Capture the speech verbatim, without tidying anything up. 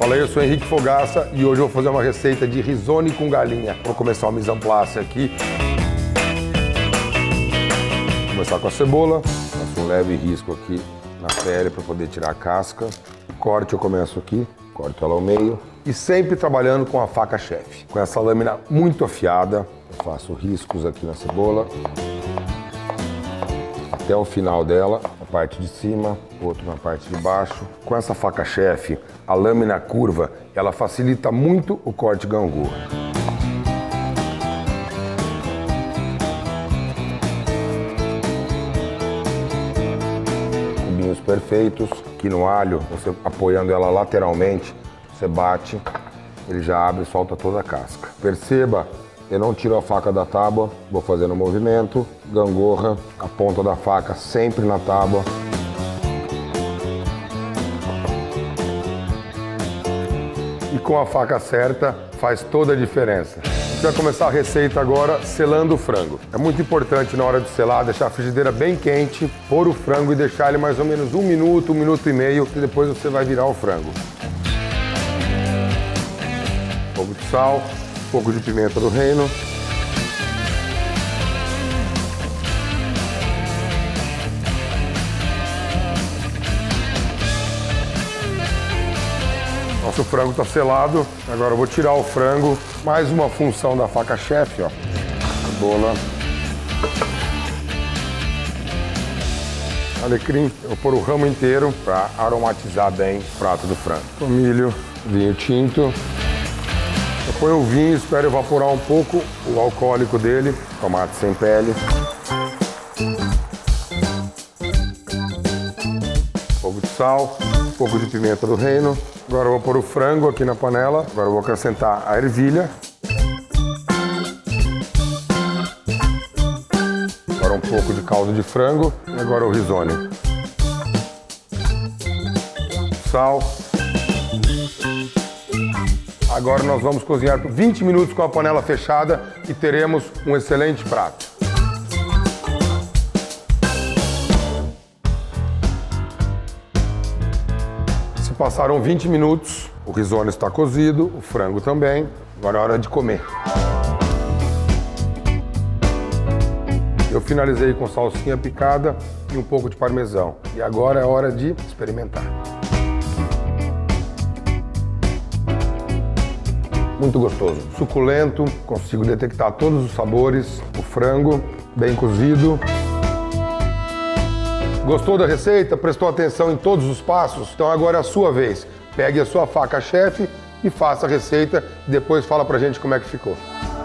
falei, eu sou Henrique Fogaça e hoje eu vou fazer uma receita de risone com galinha. Vou começar o mise en place aqui. Vou começar com a cebola. Faço um leve risco aqui na pele para poder tirar a casca. O corte eu começo aqui, corto ela ao meio. E sempre trabalhando com a faca chefe. Com essa lâmina muito afiada, eu faço riscos aqui na cebola. Até o final dela, a parte de cima, outro na parte de baixo. Com essa faca chefe, a lâmina curva, ela facilita muito o corte gangorra. Cubinhos perfeitos. Aqui no alho, você apoiando ela lateralmente, você bate, ele já abre e solta toda a casca. Perceba, eu não tiro a faca da tábua, vou fazendo o movimento, gangorra, a ponta da faca sempre na tábua. E com a faca certa faz toda a diferença. A gente vai começar a receita agora selando o frango. É muito importante na hora de selar deixar a frigideira bem quente, pôr o frango e deixar ele mais ou menos um minuto, um minuto e meio, e depois você vai virar o frango. Um pouco de sal. Um pouco de pimenta do reino. Nosso frango está selado. Agora eu vou tirar o frango. Mais uma função da faca chefe, ó. Cebola. Alecrim. Eu vou pôr o ramo inteiro para aromatizar bem o prato do frango. Tomilho, vinho tinto. Eu ponho o vinho, espero evaporar um pouco o alcoólico dele. Tomate sem pele. Um pouco de sal, um pouco de pimenta do reino. Agora eu vou pôr o frango aqui na panela. Agora eu vou acrescentar a ervilha. Agora um pouco de caldo de frango. E agora o risone. Sal. Agora nós vamos cozinhar por vinte minutos com a panela fechada e teremos um excelente prato. Se passaram vinte minutos, o risone está cozido, o frango também. Agora é hora de comer. Eu finalizei com salsinha picada e um pouco de parmesão. E agora é hora de experimentar. Muito gostoso, suculento, consigo detectar todos os sabores, o frango bem cozido. Gostou da receita? Prestou atenção em todos os passos? Então agora é a sua vez. Pegue a sua faca chefe e faça a receita e depois fala pra gente como é que ficou.